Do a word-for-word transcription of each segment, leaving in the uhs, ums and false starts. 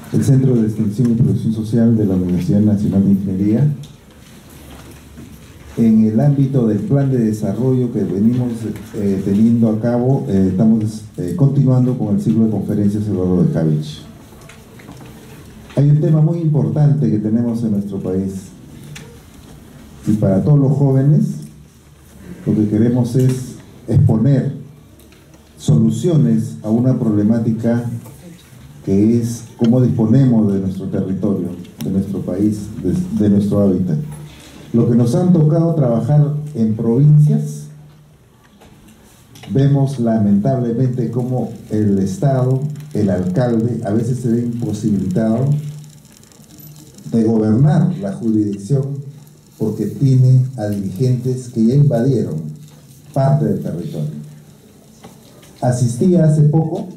el Centro de Extensión y Producción Social de la Universidad Nacional de Ingeniería, en el ámbito del plan de desarrollo que venimos eh, teniendo a cabo. Eh, estamos eh, continuando con el ciclo de conferencias Eduardo de Javich. Hay un tema muy importante que tenemos en nuestro país, y para todos los jóvenes lo que queremos es exponer soluciones a una problemática que es cómo disponemos de nuestro territorio, de nuestro país, de, de nuestro hábitat. Lo que nos han tocado trabajar en provincias, vemos lamentablemente cómo el Estado, el alcalde, a veces se ve imposibilitado de gobernar la jurisdicción porque tiene a dirigentes que ya invadieron parte del territorio. Asistí hace poco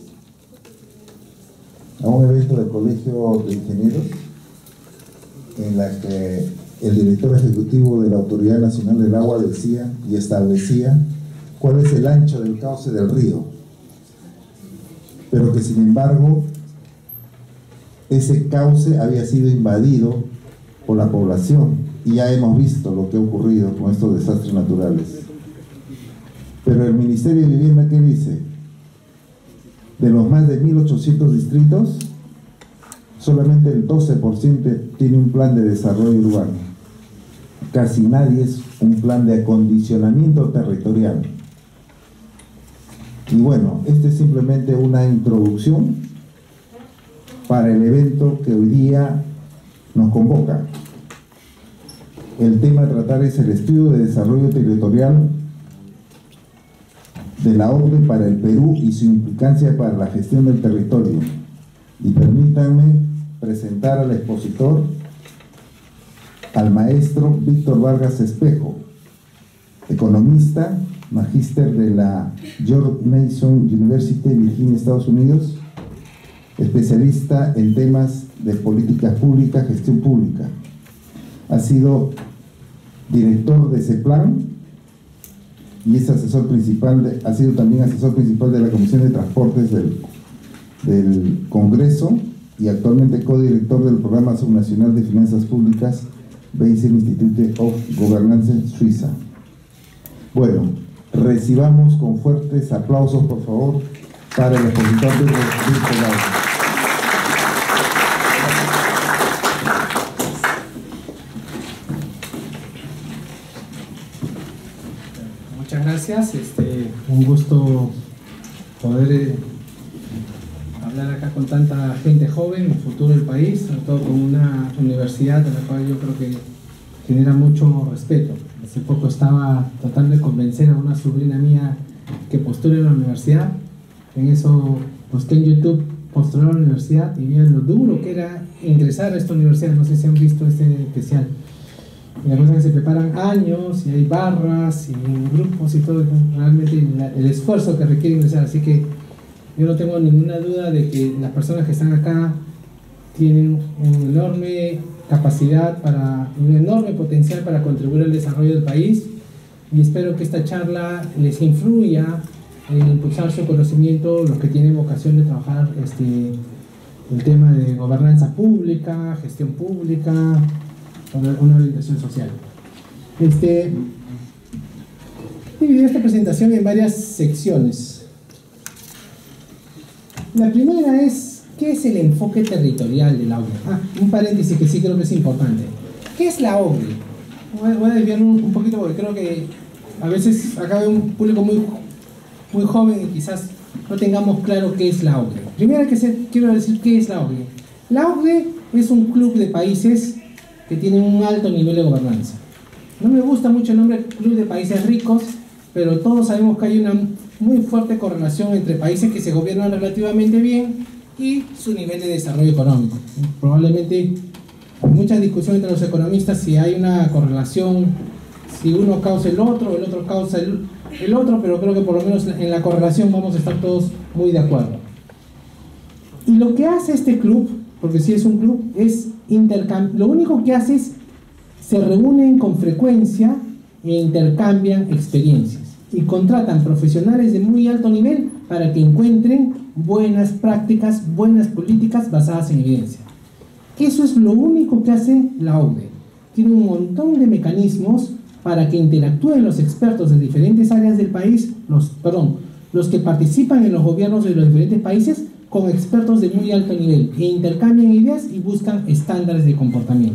a un evento del Colegio de Ingenieros en la que el director ejecutivo de la Autoridad Nacional del Agua decía y establecía cuál es el ancho del cauce del río, pero que sin embargo ese cauce había sido invadido por la población, y ya hemos visto lo que ha ocurrido con estos desastres naturales. Pero el Ministerio de Vivienda, ¿qué dice? De los más de mil ochocientos distritos, solamente el doce por ciento tiene un plan de desarrollo urbano. Casi nadie es un plan de acondicionamiento territorial. Y bueno, esta es simplemente una introducción para el evento que hoy día nos convoca. El tema a tratar es el estudio de desarrollo territorial de la O C D E para el Perú y su implicancia para la gestión del territorio. Y permítanme presentar al expositor, al maestro Víctor Vargas Espejo, economista, magíster de la George Mason University, Virginia, Estados Unidos, especialista en temas de políticas públicas, gestión pública. Ha sido director de CEPLAN y es asesor principal, de, ha sido también asesor principal de la Comisión de Transportes del, del Congreso, y actualmente codirector del Programa Subnacional de Finanzas Públicas Basel Institute of Governance en Suiza. Bueno, recibamos con fuertes aplausos, por favor, para el expositor de Víctor Vargas. Muchas gracias, este, un gusto poder eh, hablar acá con tanta gente joven, el futuro del país, sobre todo con una universidad de la cual yo creo que genera mucho respeto. Hace poco estaba tratando de convencer a una sobrina mía que postule a la universidad. En eso busqué en YouTube postular a la universidad y vi lo duro que era ingresar a esta universidad. No sé si han visto este especial. Y la cosa es que se preparan años y hay barras y grupos y todo, realmente el esfuerzo que requiere ingresar. Así que yo no tengo ninguna duda de que las personas que están acá tienen una enorme capacidad, para un enorme potencial para contribuir al desarrollo del país, y espero que esta charla les influya en impulsar su conocimiento, los que tienen vocación de trabajar este, el tema de gobernanza pública, gestión pública, una orientación social. Este, dividí esta presentación en varias secciones. La primera es, ¿qué es el enfoque territorial de la O C D E? Ah, un paréntesis que sí creo que es importante. ¿Qué es la O C D E? Voy a desviar un, un poquito porque creo que a veces acá hay un público muy, muy joven y quizás no tengamos claro qué es la O C D E. Primero que se, quiero decir qué es la O C D E. La O C D E es un club de países que tienen un alto nivel de gobernanza. No me gusta mucho el nombre Club de Países Ricos, pero todos sabemos que hay una muy fuerte correlación entre países que se gobiernan relativamente bien y su nivel de desarrollo económico. Probablemente hay mucha discusión entre los economistas si hay una correlación, si uno causa el otro, el otro causa el, el otro, pero creo que por lo menos en la correlación vamos a estar todos muy de acuerdo. Y lo que hace este club, porque si es un club, es intercambiar. Lo único que hace es se reúnen con frecuencia e intercambian experiencias. y contratan profesionales de muy alto nivel para que encuentren buenas prácticas, buenas políticas basadas en evidencia. Eso es lo único que hace la O C DE. Tiene un montón de mecanismos para que interactúen los expertos de diferentes áreas del país, los, perdón, los que participan en los gobiernos de los diferentes países con expertos de muy alto nivel e intercambian ideas y buscan estándares de comportamiento.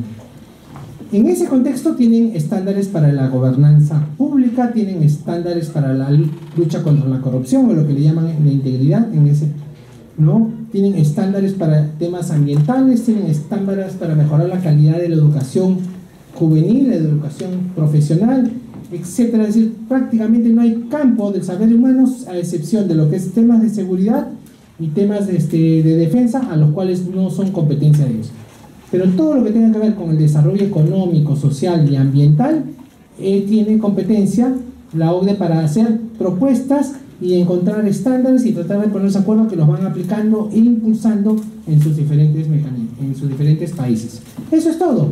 En ese contexto tienen estándares para la gobernanza pública, tienen estándares para la lucha contra la corrupción o lo que le llaman la integridad, en ese, ¿no? Tienen estándares para temas ambientales, tienen estándares para mejorar la calidad de la educación juvenil, la educación profesional, etcétera. Es decir, prácticamente no hay campo del saber humano a excepción de lo que es temas de seguridad y temas de, este, de defensa, a los cuales no son competencia de ellos. Pero todo lo que tenga que ver con el desarrollo económico, social y ambiental, eh, tiene competencia la O C DE para hacer propuestas y encontrar estándares y tratar de ponerse de acuerdo que los van aplicando e impulsando en sus diferentes mecanismos, en sus diferentes países. Eso es todo.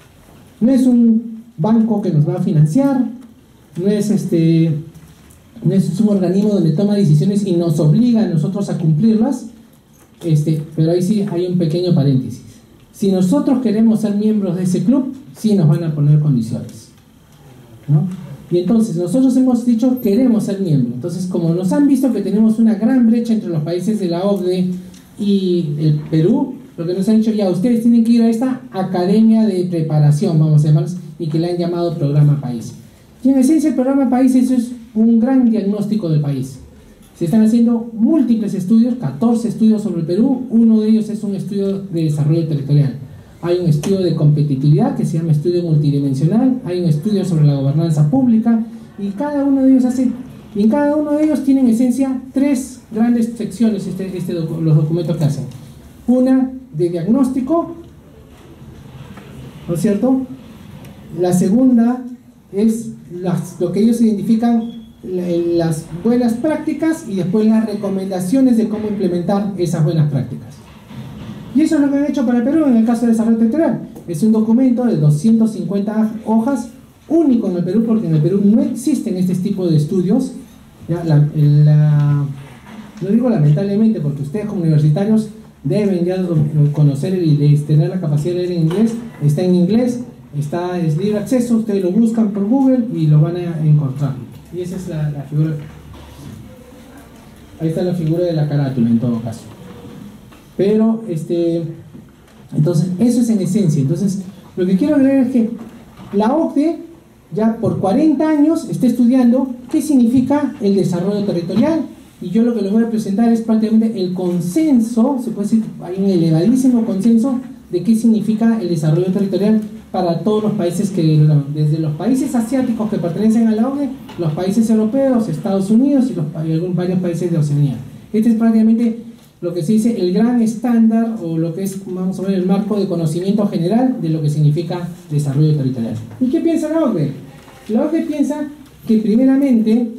No es un banco que nos va a financiar, no es este, no es un organismo donde toma decisiones y nos obliga a nosotros a cumplirlas, este, pero ahí sí hay un pequeño paréntesis. Si nosotros queremos ser miembros de ese club, sí nos van a poner condiciones, ¿no? Y entonces nosotros hemos dicho queremos ser miembros. Entonces, como nos han visto que tenemos una gran brecha entre los países de la O C DE y el Perú, lo que nos han dicho ya, ustedes tienen que ir a esta academia de preparación, vamos a llamarlos, y que le han llamado Programa País. Y en esencia el Programa País eso es un gran diagnóstico del país. Se están haciendo múltiples estudios, catorce estudios sobre el Perú, uno de ellos es un estudio de desarrollo territorial. Hay un estudio de competitividad que se llama estudio multidimensional, hay un estudio sobre la gobernanza pública, y cada uno de ellos hace, y en cada uno de ellos tiene en esencia tres grandes secciones este, este, los documentos que hacen. Una de diagnóstico, ¿no es cierto? La segunda es las, lo que ellos identifican las buenas prácticas y después las recomendaciones de cómo implementar esas buenas prácticas. Y eso es lo que han hecho para el Perú en el caso de desarrollo territorial. Es un documento de doscientas cincuenta hojas, único en el Perú, porque en el Perú no existen este tipo de estudios. ¿Ya? La, la, no digo lamentablemente, porque ustedes como universitarios deben ya conocer y tener la capacidad de leer en inglés. Está en inglés, está, es libre acceso, ustedes lo buscan por Google y lo van a encontrar. Y esa es la, la figura. Ahí está la figura de la carátula en todo caso. Pero, este, entonces, eso es en esencia. Entonces, lo que quiero agregar es que la O C DE ya por cuarenta años está estudiando qué significa el desarrollo territorial. Y yo lo que les voy a presentar es prácticamente el consenso, se puede decir, hay un elevadísimo consenso de qué significa el desarrollo territorial para todos los países, que desde los países asiáticos que pertenecen a la O C DE, los países europeos, Estados Unidos y, los, y algunos, varios países de Oceanía. Este es prácticamente lo que se dice el gran estándar, o lo que es, vamos a ver, el marco de conocimiento general de lo que significa desarrollo territorial. ¿Y qué piensa la O C DE? La O C DE piensa que primeramente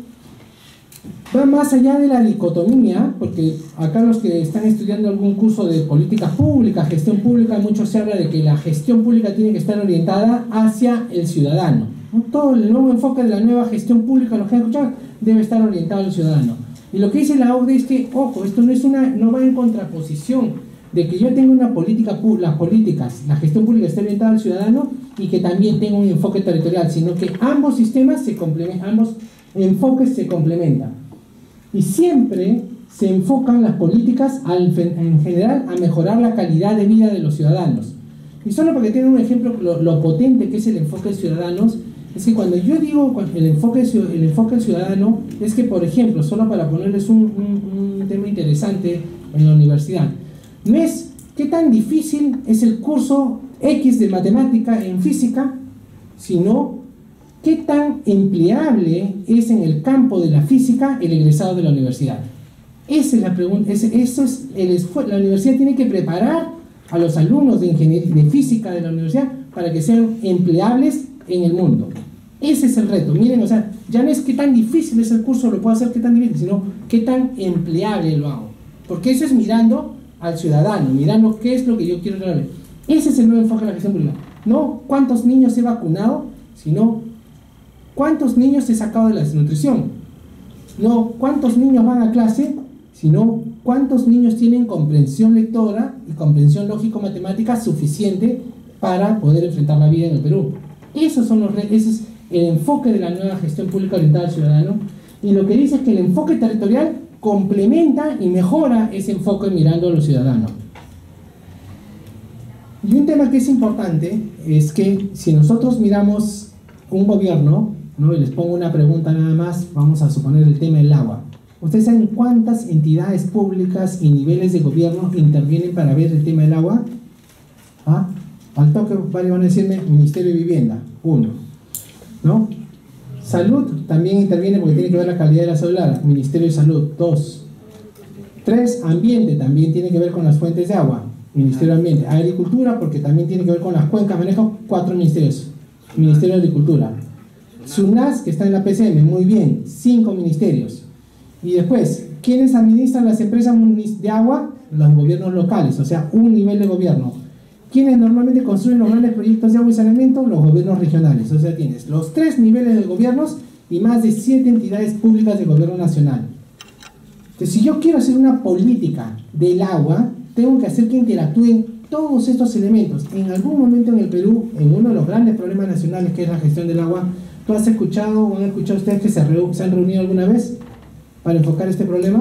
va más allá de la dicotomía, porque acá los que están estudiando algún curso de política pública, gestión pública, mucho se habla de que la gestión pública tiene que estar orientada hacia el ciudadano, ¿no? Todo el nuevo enfoque de la nueva gestión pública, lo que han escuchado, debe estar orientado al ciudadano. Y lo que dice la O C DE es que, ojo, esto no es una, no va en contraposición de que yo tenga una política, las políticas, la gestión pública esté orientada al ciudadano y que también tenga un enfoque territorial, sino que ambos sistemas se complementan, ambos enfoques se complementan. Y siempre se enfocan las políticas al, en general a mejorar la calidad de vida de los ciudadanos. Y solo para que tengan un ejemplo, lo, lo potente que es el enfoque de ciudadanos, es que cuando yo digo el enfoque, el enfoque ciudadano, es que, por ejemplo, solo para ponerles un, un, un tema interesante en la universidad, no es qué tan difícil es el curso X de matemática en física, sino qué tan empleable es en el campo de la física el egresado de la universidad. Esa es la pregunta, ese, eso es el esfuerzo. La universidad tiene que preparar a los alumnos de ingeniería, de física de la universidad, para que sean empleables en el mundo. Ese es el reto. Miren, o sea, ya no es qué tan difícil es el curso, lo puedo hacer qué tan difícil, sino qué tan empleable lo hago. Porque eso es mirando al ciudadano, mirando qué es lo que yo quiero lograr. Ese es el nuevo enfoque de la gestión pública. No cuántos niños he vacunado, sino cuántos niños he sacado de la desnutrición. no cuántos niños van a clase, sino cuántos niños tienen comprensión lectora y comprensión lógico-matemática suficiente para poder enfrentar la vida en el Perú. Esos son los, ese es el enfoque de la nueva gestión pública orientada al ciudadano, y lo que dice es que el enfoque territorial complementa y mejora ese enfoque mirando a los ciudadanos. Y un tema que es importante es que si nosotros miramos un gobierno, ¿no? Y les pongo una pregunta nada más, vamos a suponer el tema del agua. ¿Ustedes saben cuántas entidades públicas y niveles de gobierno intervienen para ver el tema del agua? ¿Ah? Al toque van a decirme Ministerio de Vivienda, uno, ¿no? Salud también interviene porque tiene que ver la calidad de la celular, Ministerio de Salud, dos. Tres, Ambiente, también tiene que ver con las fuentes de agua, Ministerio de Ambiente. Agricultura, porque también tiene que ver con las cuencas, manejo, cuatro ministerios, Ministerio de Agricultura. SUNAS, que está en la P C M, muy bien, cinco ministerios. Y después, ¿quiénes administran las empresas de agua? Los gobiernos locales, o sea, un nivel de gobierno. ¿Quiénes normalmente construyen los grandes proyectos de agua y saneamiento? Los gobiernos regionales. O sea, tienes los tres niveles de gobiernos y más de siete entidades públicas de gobierno nacional. Entonces, si yo quiero hacer una política del agua, tengo que hacer que interactúen todos estos elementos. En algún momento en el Perú, en uno de los grandes problemas nacionales, que es la gestión del agua, ¿tú has escuchado o han escuchado ustedes que se, reu se han reunido alguna vez para enfocar este problema?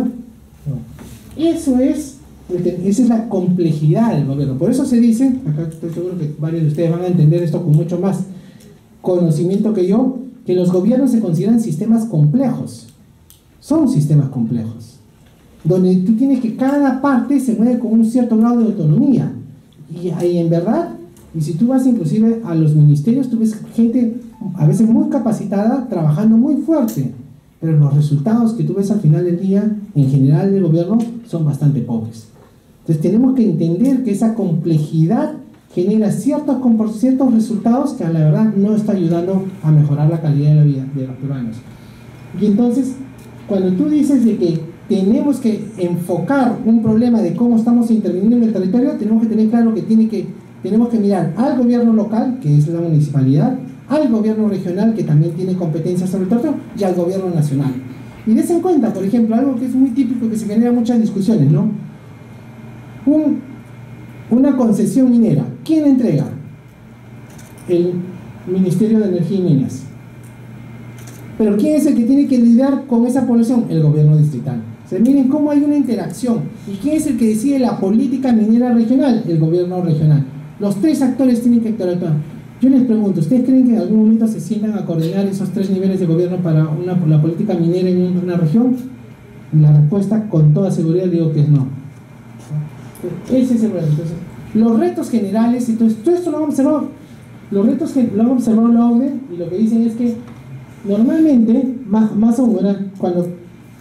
No. Eso es... Esa es la complejidad del gobierno. Por eso se dice, acá estoy seguro que varios de ustedes van a entender esto con mucho más conocimiento que yo, que los gobiernos se consideran sistemas complejos. Son sistemas complejos, donde tú tienes que cada parte se mueve con un cierto grado de autonomía. Y ahí en verdad, y si tú vas inclusive a los ministerios, tú ves gente a veces muy capacitada, trabajando muy fuerte, pero los resultados que tú ves al final del día, en general del gobierno, son bastante pobres. Entonces tenemos que entender que esa complejidad genera ciertos, ciertos resultados que a la verdad no está ayudando a mejorar la calidad de la vida de los peruanos. Y entonces, cuando tú dices de que tenemos que enfocar un problema de cómo estamos interviniendo en el territorio, tenemos que tener claro que, tiene que tenemos que mirar al gobierno local, que es la municipalidad, al gobierno regional, que también tiene competencias sobre el territorio, y al gobierno nacional. Y des en cuenta, por ejemplo, algo que es muy típico, que se genera muchas discusiones, ¿no? Un, una concesión minera, ¿quién entrega? El Ministerio de Energía y Minas. Pero ¿quién es el que tiene que lidiar con esa población? El gobierno distrital. O sea, miren cómo hay una interacción. ¿Y quién es el que decide la política minera regional? El gobierno regional. Los tres actores tienen que interactuar. Yo les pregunto, ¿ustedes creen que en algún momento se sientan a coordinar esos tres niveles de gobierno para una, la política minera en una región? La respuesta, con toda seguridad, digo que es no. Ese es el problema. Entonces, los retos generales, entonces todo esto lo hemos observado, los retos que lo hemos observado la O C D E, y lo que dicen es que normalmente, más, más o menos, cuando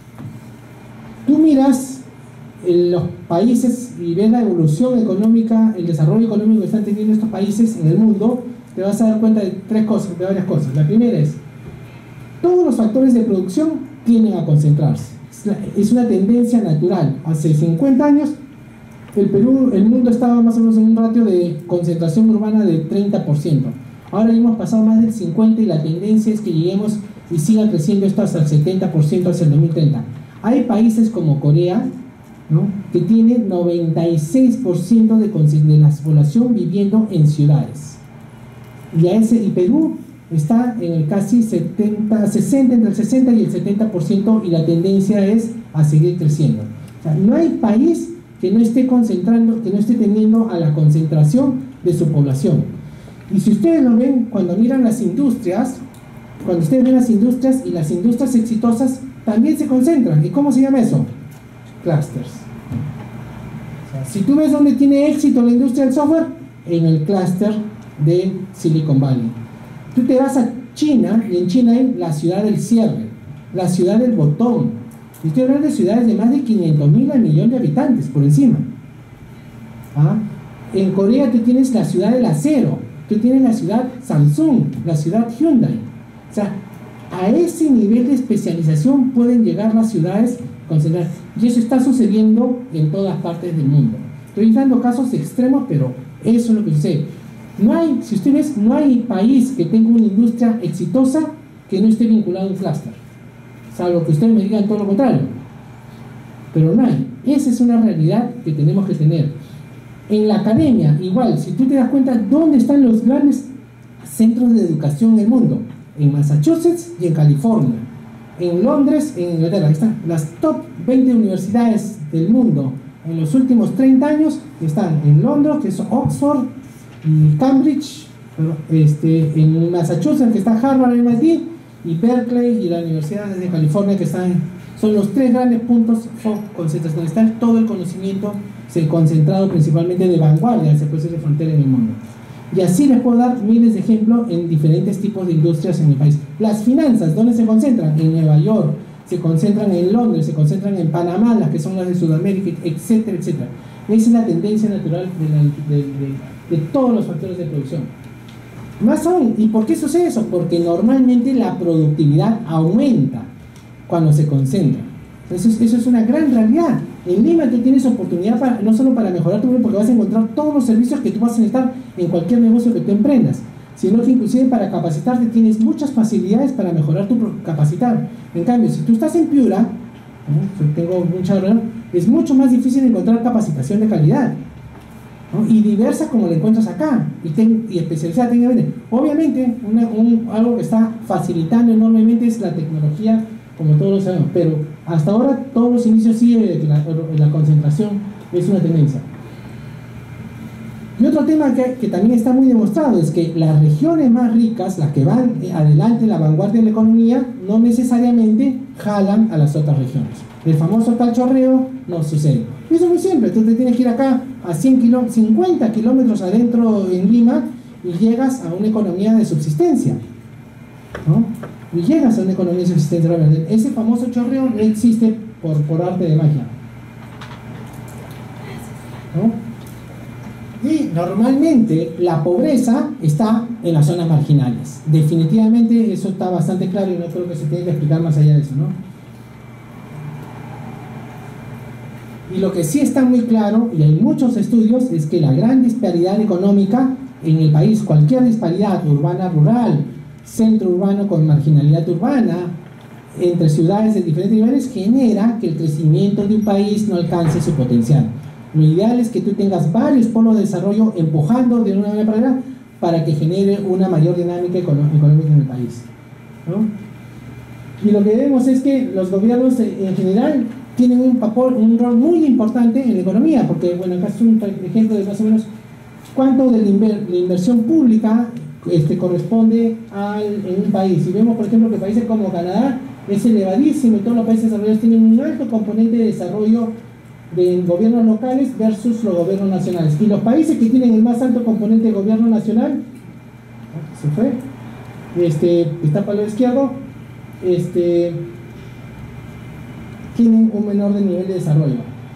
tú miras en los países y ves la evolución económica, el desarrollo económico que están teniendo estos países en el mundo, te vas a dar cuenta de tres cosas, de varias cosas. La primera es, todos los factores de producción tienden a concentrarse. Es una tendencia natural. Hace cincuenta años el Perú, el mundo estaba más o menos en un ratio de concentración urbana de treinta por ciento. Ahora hemos pasado más del cincuenta por ciento y la tendencia es que lleguemos y siga creciendo esto hasta el setenta por ciento hacia el dos mil treinta. Hay países como Corea, ¿no?, que tiene noventa y seis por ciento de, de la población viviendo en ciudades. Y, a ese, y Perú está en el casi setenta, sesenta, entre el sesenta y el setenta por ciento, y la tendencia es a seguir creciendo. O sea, no hay país que no esté concentrando, que no esté teniendo a la concentración de su población. Y si ustedes lo ven, cuando miran las industrias, cuando ustedes ven las industrias, y las industrias exitosas también se concentran. ¿Y cómo se llama eso? Clusters. O sea, si tú ves dónde tiene éxito la industria del software, en el clúster de Silicon Valley. Tú te vas a China, y en China hay la ciudad del cierre, la ciudad del botón. Y estoy hablando de ciudades de más de quinientos mil al millón de habitantes por encima. ¿Ah? En Corea tú tienes la ciudad del acero, tú tienes la ciudad Samsung, la ciudad Hyundai. O sea, a ese nivel de especialización pueden llegar las ciudades concentradas. Y eso está sucediendo en todas partes del mundo. Estoy dando casos extremos, pero eso es lo que sucede. No hay, si ustedes, no hay país que tenga una industria exitosa que no esté vinculado a un clúster. salvo que ustedes me digan todo lo contrario, pero no hay. Esa es una realidad que tenemos que tener. En la academia, igual, si tú te das cuenta, ¿dónde están los grandes centros de educación en el mundo? En Massachusetts y en California. En Londres, en Inglaterra. Ahí están las top veinte universidades del mundo. En los últimos treinta años están en Londres, que es Oxford, y Cambridge, este, en Massachusetts, que está Harvard, M I T, y Berkeley, y la Universidad de California, que están, son los tres grandes puntos de concentración. Está todo el conocimiento se concentrado principalmente de vanguardia, se puede decir de frontera en el mundo. Y así les puedo dar miles de ejemplos en diferentes tipos de industrias en el país. Las finanzas, ¿dónde se concentran? En Nueva York, se concentran en Londres, se concentran en Panamá, las que son las de Sudamérica, etcétera, etcétera. Esa es la tendencia natural de, la, de, de, de todos los factores de producción. Más aún, ¿y por qué sucede eso? Porque normalmente la productividad aumenta cuando se concentra. Entonces, eso es una gran realidad. En Lima tú tienes oportunidad para, no solo para mejorar tu vida, porque vas a encontrar todos los servicios que tú vas a necesitar en cualquier negocio que tú emprendas, sino que inclusive para capacitarte tienes muchas facilidades para mejorar tu capacitar. En cambio, si tú estás en Piura, ¿no? Yo tengo mucha verdad, es mucho más difícil encontrar capacitación de calidad, ¿no? Y diversa como la encuentras acá, y, ten, y especializada técnicamente. Obviamente, una, un, algo que está facilitando enormemente es la tecnología, como todos lo sabemos, pero hasta ahora todos los inicios sí de que la, la concentración es una tendencia. Y otro tema que, que también está muy demostrado es que las regiones más ricas, las que van adelante en la vanguardia de la economía, no necesariamente jalan a las otras regiones. El famoso tal chorreo no sucede. Y eso es muy simple, tú te tienes que ir acá a cien kilómetros, cincuenta kilómetros adentro en Lima y llegas a una economía de subsistencia, ¿no? Y llegas a una economía de subsistencia realmente. Ese famoso chorreo no existe por, por arte de magia, ¿no? Y normalmente la pobreza está en las zonas marginales. Definitivamente eso está bastante claro y no creo que se tenga que explicar más allá de eso, ¿no? Y lo que sí está muy claro, y hay muchos estudios, es que la gran disparidad económica en el país, cualquier disparidad urbana, rural, centro urbano con marginalidad urbana, entre ciudades de diferentes niveles, genera que el crecimiento de un país no alcance su potencial. Lo ideal es que tú tengas varios polos de desarrollo empujando de una manera para otra para que genere una mayor dinámica económica en el país, ¿no? Y lo que vemos es que los gobiernos en general tienen un papel, un rol muy importante en la economía, porque, bueno, acá es un ejemplo de más o menos cuánto de la, inver, la inversión pública este, corresponde al, en un país. Si vemos, por ejemplo, que países como Canadá es elevadísimo y todos los países desarrollados tienen un alto componente de desarrollo de gobiernos locales versus los gobiernos nacionales. Y los países que tienen el más alto componente de gobierno nacional, se fue, este, está para el izquierdo, este, tienen un menor de nivel de desarrollo.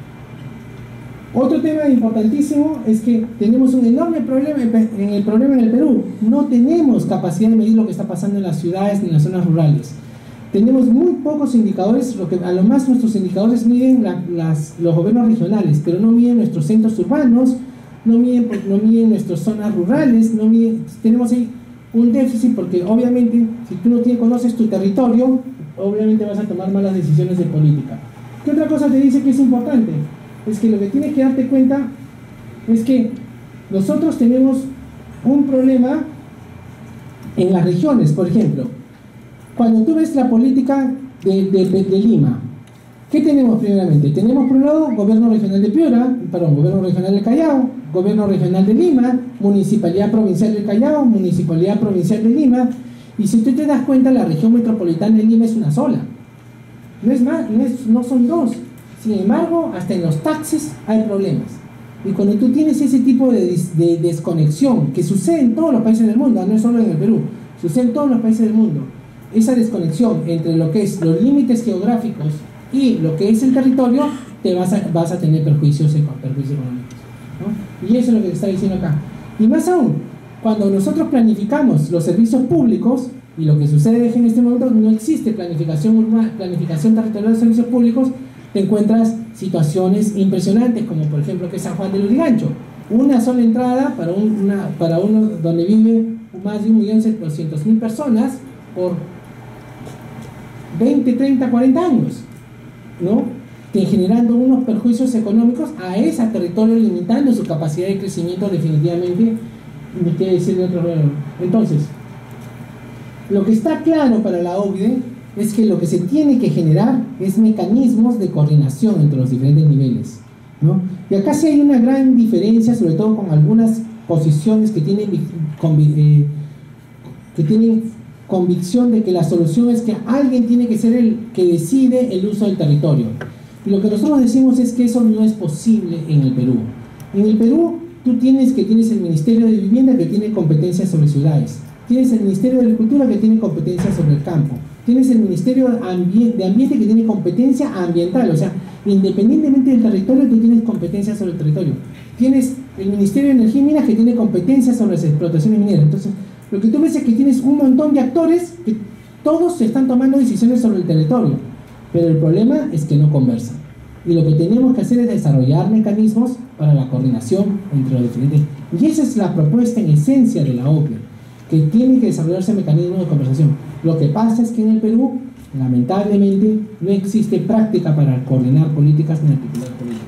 Otro tema importantísimo es que tenemos un enorme problema en el problema en el Perú. No tenemos capacidad de medir lo que está pasando en las ciudades ni en las zonas rurales. Tenemos muy pocos indicadores, lo que a lo más nuestros indicadores miden la, las, los gobiernos regionales, pero no miden nuestros centros urbanos, no miden, no miden nuestras zonas rurales, no miden, tenemos ahí un déficit porque obviamente si tú no tienes, conoces tu territorio, obviamente vas a tomar malas decisiones de política. ¿Qué otra cosa te dice que es importante? Es que lo que tienes que darte cuenta es que nosotros tenemos un problema en las regiones. Por ejemplo, cuando tú ves la política de, de, de, de Lima, ¿qué tenemos primeramente? Tenemos por un lado gobierno regional de Piura, perdón, gobierno regional de Callao, gobierno regional de Lima, municipalidad provincial de Callao, municipalidad provincial de Lima. Y si tú te das cuenta, la región metropolitana de Lima es una sola. No es más, no, es, no son dos. Sin embargo, hasta en los taxis hay problemas. Y cuando tú tienes ese tipo de, de desconexión, que sucede en todos los países del mundo, no es solo en el Perú, sucede en todos los países del mundo, esa desconexión entre lo que es los límites geográficos y lo que es el territorio, te vas a, vas a tener perjuicios, perjuicios económicos, ¿no? Y eso es lo que te está diciendo acá. Y más aún, cuando nosotros planificamos los servicios públicos, y lo que sucede es que en este momento no existe planificación urbana, planificación territorial de servicios públicos, te encuentras situaciones impresionantes, como por ejemplo que es San Juan del Lurigancho, una sola entrada para, un, una, para uno donde vive más de un millón doscientos mil personas por veinte, treinta, cuarenta años, ¿no? Que generando unos perjuicios económicos a ese territorio, limitando su capacidad de crecimiento definitivamente, me quiere decir de otro modo. Entonces, lo que está claro para la O C D E es que lo que se tiene que generar es mecanismos de coordinación entre los diferentes niveles, ¿no? Y acá sí hay una gran diferencia, sobre todo con algunas posiciones que tienen, eh, que tienen convicción de que la solución es que alguien tiene que ser el que decide el uso del territorio. Y lo que nosotros decimos es que eso no es posible en el Perú. En el Perú tú tienes que tienes el Ministerio de Vivienda, que tiene competencias sobre ciudades, tienes el Ministerio de Agricultura, que tiene competencias sobre el campo, tienes el Ministerio de Ambiente, que tiene competencia ambiental, o sea, independientemente del territorio, tú tienes competencias sobre el territorio. Tienes el Ministerio de Energía y Minas, que tiene competencias sobre las explotaciones mineras. Entonces, lo que tú ves es que tienes un montón de actores que todos se están tomando decisiones sobre el territorio, pero el problema es que no conversan. Y lo que tenemos que hacer es desarrollar mecanismos para la coordinación entre los diferentes. Y esa es la propuesta en esencia de la O C D E, que tiene que desarrollarse mecanismos de conversación. Lo que pasa es que en el Perú, lamentablemente, no existe práctica para coordinar políticas ni articular políticas.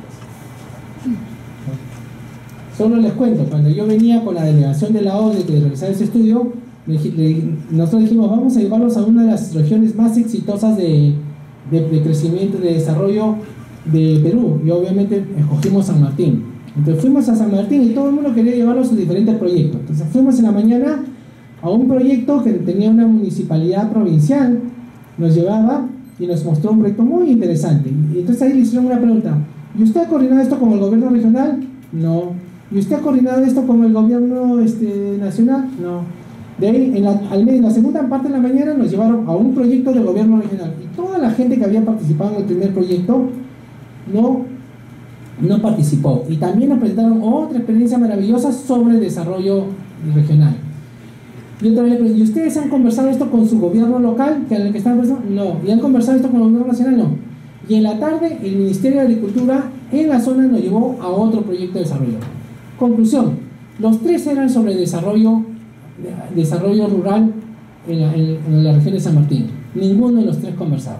Solo les cuento, cuando yo venía con la delegación de la O C D E de realizar ese estudio, nosotros dijimos, vamos a llevarlos a una de las regiones más exitosas de, de, de crecimiento, de desarrollo de Perú, y obviamente escogimos San Martín. Entonces fuimos a San Martín y todo el mundo quería llevarlos a sus diferentes proyectos. Entonces fuimos en la mañana a un proyecto que tenía una municipalidad provincial, nos llevaba y nos mostró un proyecto muy interesante. Y entonces ahí le hicieron una pregunta: ¿y usted ha coordinado esto con el gobierno regional? No. ¿Y usted ha coordinado esto con el gobierno este, nacional? No. De ahí, en la, al medio, en la segunda parte de la mañana nos llevaron a un proyecto del gobierno regional. Y toda la gente que había participado en el primer proyecto no, no participó. Y también nos presentaron otra experiencia maravillosa sobre el desarrollo regional. Y otra vez, ¿y ustedes han conversado esto con su gobierno local? ¿Que el que están conversando? No. ¿Y han conversado esto con el gobierno nacional? No. Y en la tarde, el Ministerio de Agricultura en la zona nos llevó a otro proyecto de desarrollo. Conclusión: los tres eran sobre desarrollo, desarrollo rural en la, en, en la región de San Martín. Ninguno de los tres conversaba.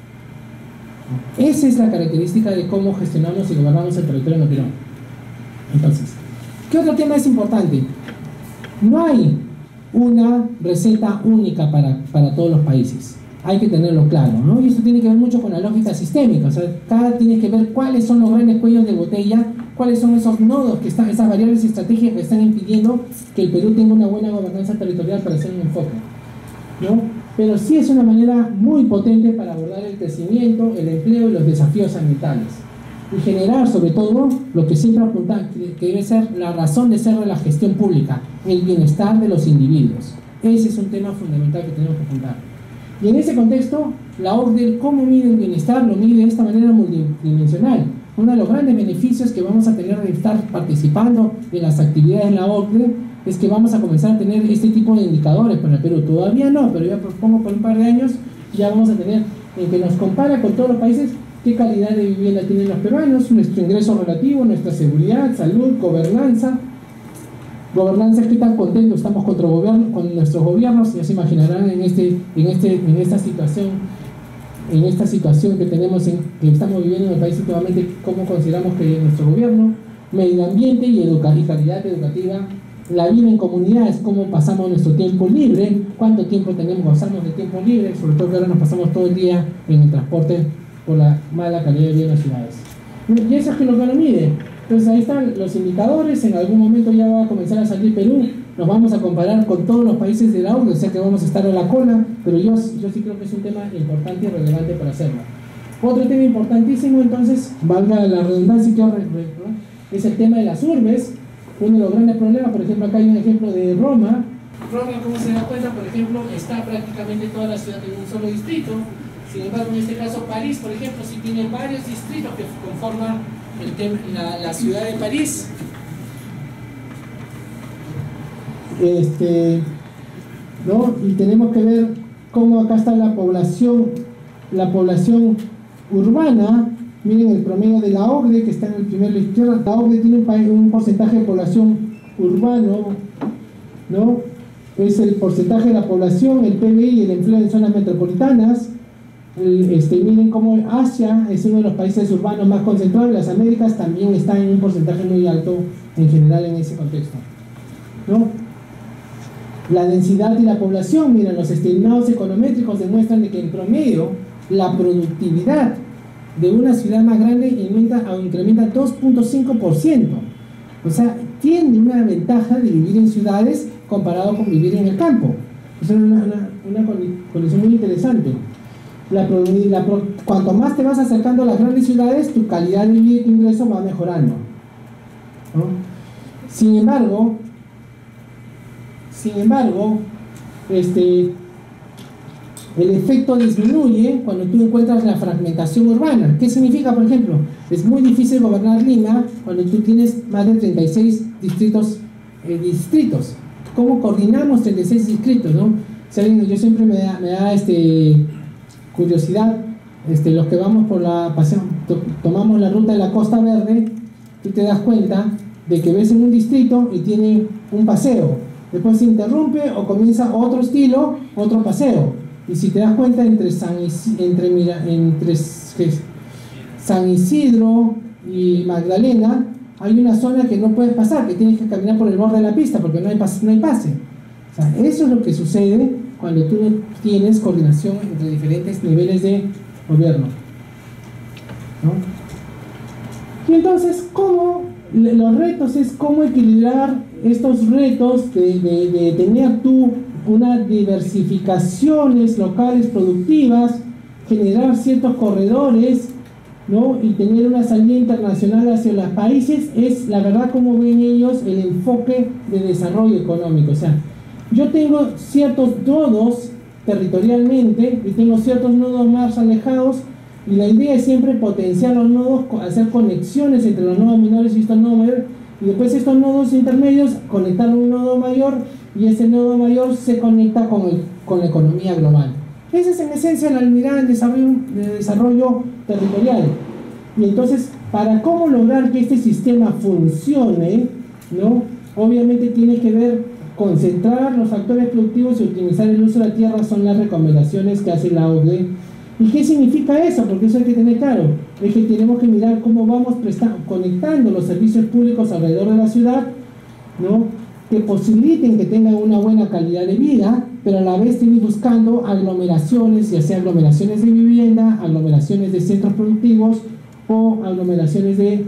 Esa es la característica de cómo gestionamos y gobernamos el territorio en Perú. Entonces, ¿qué otro tema es importante? No hay una receta única para, para todos los países. Hay que tenerlo claro, ¿no? Y esto tiene que ver mucho con la lógica sistémica. O sea, cada tiene que ver cuáles son los grandes cuellos de botella, cuáles son esos nodos, que están, esas variables estratégicas que están impidiendo que el Perú tenga una buena gobernanza territorial para hacer un enfoque, ¿no? Pero sí es una manera muy potente para abordar el crecimiento, el empleo y los desafíos ambientales. Y generar, sobre todo, lo que siempre apunta, que debe ser la razón de ser de la gestión pública, el bienestar de los individuos. Ese es un tema fundamental que tenemos que apuntar. Y en ese contexto, la O C D E, ¿cómo mide el bienestar? Lo mide de esta manera multidimensional. Uno de los grandes beneficios que vamos a tener de estar participando en las actividades de la O C D E es que vamos a comenzar a tener este tipo de indicadores para el Perú. Todavía no, pero ya propongo por un par de años ya vamos a tener en que nos compara con todos los países qué calidad de vivienda tienen los peruanos, nuestro ingreso relativo, nuestra seguridad, salud, gobernanza. Gobernanza, qué tan contentos estamos con, gobierno, con nuestros gobiernos. Ya se imaginarán en, este, en, este, en esta situación en esta situación que tenemos en, que estamos viviendo en el país últimamente, cómo consideramos que nuestro gobierno, medio ambiente y, educa, y calidad educativa, la vida en comunidades, cómo pasamos nuestro tiempo libre, cuánto tiempo tenemos, gozamos de tiempo libre, sobre todo que ahora nos pasamos todo el día en el transporte por la mala calidad de vida en las ciudades. Y eso es que lo que lo mide. Entonces ahí están los indicadores. En algún momento ya va a comenzar a salir Perú, nos vamos a comparar con todos los países de la O C D E, o sea que vamos a estar a la cola, pero yo, yo sí creo que es un tema importante y relevante para hacerlo. Otro tema importantísimo, entonces, valga la redundancia, que ahora, ¿no?, es el tema de las urbes. Uno de los grandes problemas, por ejemplo, acá hay un ejemplo de Roma. Roma, como se da cuenta, por ejemplo, está prácticamente toda la ciudad en un solo distrito. Sin embargo, en este caso París, por ejemplo, sí tiene varios distritos que conforman el tema, la, la ciudad de París. Este, ¿no? Y tenemos que ver cómo acá está la población, la población urbana. Miren el promedio de la O C D E, que está en el primer la izquierda. La O C D E tiene un, un porcentaje de población urbano, ¿no? Es el porcentaje de la población, el P B I y el empleo en zonas metropolitanas. Este, miren cómo Asia es uno de los países urbanos más concentrados, las Américas también están en un porcentaje muy alto en general en ese contexto, ¿no? La densidad de la población, miren, los estimados econométricos demuestran de que en promedio la productividad de una ciudad más grande incrementa, incrementa dos punto cinco por ciento. O sea, tiene una ventaja de vivir en ciudades comparado con vivir en el campo. Es una, una, una condición muy interesante. La, la, cuanto más te vas acercando a las grandes ciudades, tu calidad de vida y tu ingreso va mejorando, ¿no? Sin embargo, sin embargo, este, el efecto disminuye cuando tú encuentras la fragmentación urbana. ¿Qué significa, por ejemplo? Es muy difícil gobernar Lima cuando tú tienes más de treinta y seis distritos. Eh, distritos. ¿Cómo coordinamos treinta y seis distritos, no? Si alguien, yo siempre me da, me da este, curiosidad, este, los que vamos por la paseo, to, tomamos la ruta de la Costa Verde, tú te das cuenta de que ves en un distrito y tiene un paseo, después se interrumpe o comienza otro estilo, otro paseo. Y si te das cuenta, entre San Isidro, entre, mira, entre San Isidro y Magdalena hay una zona que no puedes pasar, que tienes que caminar por el borde de la pista porque no hay pase, no hay pase. O sea, eso es lo que sucede cuando tú no tienes coordinación entre diferentes niveles de gobierno, ¿no? Y entonces, ¿cómo? Los retos es cómo equilibrar estos retos de, de, de tener tú unas diversificaciones locales productivas, generar ciertos corredores, ¿no? Y tener una salida internacional hacia los países. Es la verdad como ven ellos el enfoque de desarrollo económico. O sea, yo tengo ciertos nodos territorialmente y tengo ciertos nodos más alejados, y la idea es siempre potenciar los nodos, hacer conexiones entre los nodos menores y estos nodos mayores, y después estos nodos intermedios conectar a un nodo mayor, y ese nodo mayor se conecta con, el, con la economía global. Esa es en esencia la mirada del desarrollo, de desarrollo territorial. Y entonces, para cómo lograr que este sistema funcione, ¿no? Obviamente tiene que ver concentrar los factores productivos y optimizar el uso de la tierra, son las recomendaciones que hace la O C DE. ¿Y qué significa eso? Porque eso hay que tener claro. Es que tenemos que mirar cómo vamos conectando los servicios públicos alrededor de la ciudad, ¿no? Que posibiliten que tengan una buena calidad de vida, pero a la vez seguir buscando aglomeraciones, ya sea aglomeraciones de vivienda, aglomeraciones de centros productivos o aglomeraciones de,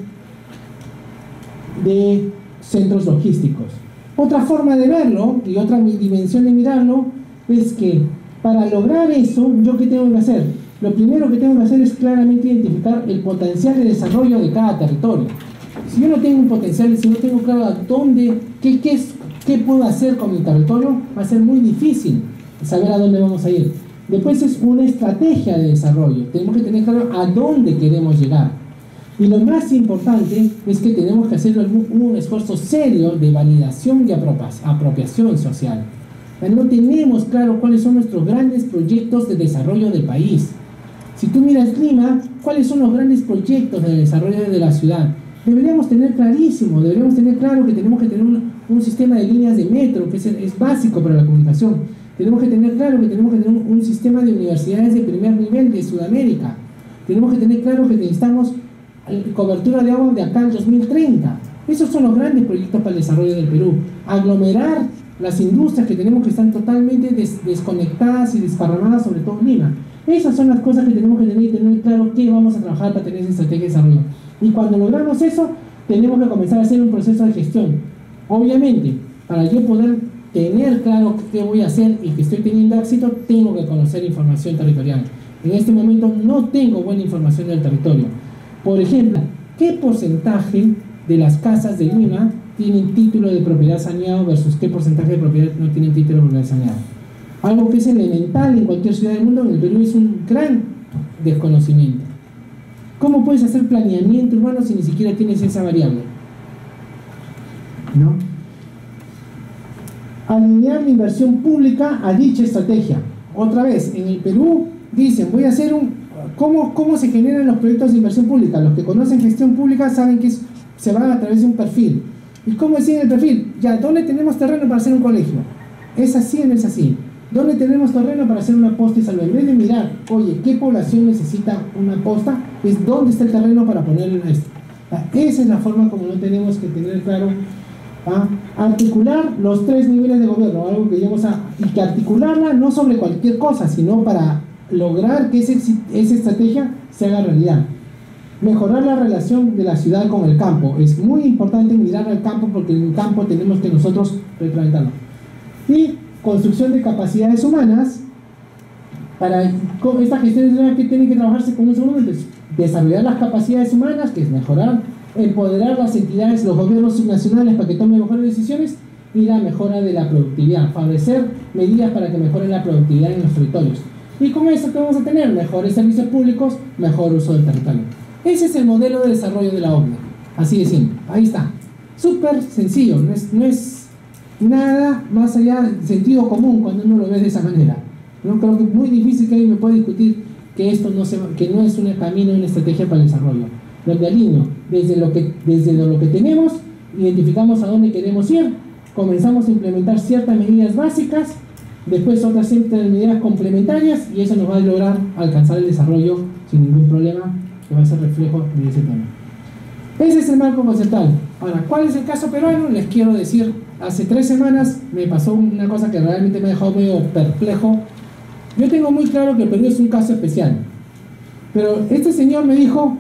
de centros logísticos. Otra forma de verlo y otra dimensión de mirarlo es que para lograr eso, ¿yo qué tengo que hacer? Lo primero que tengo que hacer es claramente identificar el potencial de desarrollo de cada territorio. Si yo no tengo un potencial, si no tengo claro a dónde, qué, qué, es, qué puedo hacer con mi territorio, va a ser muy difícil saber a dónde vamos a ir. Después es una estrategia de desarrollo. Tenemos que tener claro a dónde queremos llegar. Y lo más importante es que tenemos que hacer un, un esfuerzo serio de validación y apropiación social. No tenemos claro cuáles son nuestros grandes proyectos de desarrollo del país. Si tú miras Lima, ¿cuáles son los grandes proyectos de desarrollo de la ciudad? Deberíamos tener clarísimo, deberíamos tener claro que tenemos que tener un, un sistema de líneas de metro, que es, es básico para la comunicación. Tenemos que tener claro que tenemos que tener un, un sistema de universidades de primer nivel de Sudamérica. Tenemos que tener claro que necesitamos cobertura de agua de acá al dos mil treinta. Esos son los grandes proyectos para el desarrollo del Perú. Aglomerar las industrias que tenemos, que están totalmente des, desconectadas y desparramadas, sobre todo en Lima. Esas son las cosas que tenemos que tener y tener claro qué vamos a trabajar para tener esa estrategia de desarrollo. Y cuando logramos eso, tenemos que comenzar a hacer un proceso de gestión. Obviamente, para yo poder tener claro qué voy a hacer y que estoy teniendo éxito, tengo que conocer información territorial. En este momento no tengo buena información del territorio. Por ejemplo, ¿qué porcentaje de las casas de Lima tienen título de propiedad saneado versus qué porcentaje de propiedad no tienen título de propiedad saneado? Algo que es elemental en cualquier ciudad del mundo, en el Perú es un gran desconocimiento. ¿Cómo puedes hacer planeamiento urbano si ni siquiera tienes esa variable? ¿No? Alinear la inversión pública a dicha estrategia. Otra vez, en el Perú dicen, voy a hacer un... ¿Cómo, cómo se generan los proyectos de inversión pública? Los que conocen gestión pública saben que es, se van a través de un perfil. ¿Y cómo deciden el perfil? Ya, ¿dónde tenemos terreno para hacer un colegio? ¿Es así o no es así? ¿Dónde tenemos terreno para hacer una posta y salva? En vez de mirar, oye, ¿qué población necesita una posta? Es dónde está el terreno para ponerle esto. Esa es la forma como no tenemos que tener claro. ¿Ah? Articular los tres niveles de gobierno, algo que llegamos a, y que articularla no sobre cualquier cosa, sino para lograr que ese, esa estrategia se haga realidad. Mejorar la relación de la ciudad con el campo. Es muy importante mirar al campo, porque en el campo tenemos que nosotros reglamentarlo. Y construcción de capacidades humanas. Para esta gestión que tiene que trabajarse con un segundo, desarrollar las capacidades humanas, que es mejorar, empoderar las entidades, los gobiernos subnacionales para que tomen mejores decisiones, y la mejora de la productividad, favorecer medidas para que mejoren la productividad en los territorios. Y con eso, ¿qué vamos a tener? Mejores servicios públicos, mejor uso del territorio. Ese es el modelo de desarrollo de la O C D E. Así de simple. Ahí está. Súper sencillo. No es, no es nada más allá del sentido común cuando uno lo ve de esa manera. No creo que es muy difícil que alguien me pueda discutir que esto no, se, que no es un camino, una estrategia para el desarrollo. Donde alineo desde lo que, desde lo que tenemos, identificamos a dónde queremos ir, comenzamos a implementar ciertas medidas básicas, después otras ciertas medidas complementarias, y eso nos va a lograr alcanzar el desarrollo sin ningún problema, que va a ser reflejo de ese tema. Ese es el marco conceptual. Ahora, ¿cuál es el caso peruano? Les quiero decir, hace tres semanas me pasó una cosa que realmente me ha dejado medio perplejo. Yo tengo muy claro que el Perú es un caso especial, pero este señor me dijo,